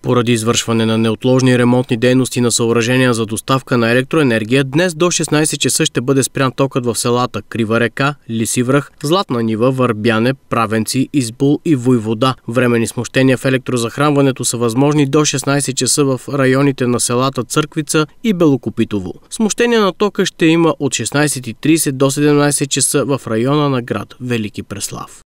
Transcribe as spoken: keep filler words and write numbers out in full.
Поради извършване на неотложни ремонтни дейности на съоръжения за доставка на електроенергия, днес до шестнайсет часа ще бъде спрян токът в селата Крива река, Лиси връх, Златна нива, Върбяне, Правенци, Избул и Войвода. Временни смущения в електрозахранването са възможни до шестнайсет часа в районите на селата Църквица и Белокопитово. Смущение на тока ще има от шестнайсет и трийсет до седемнайсет часа в района на град Велики Преслав.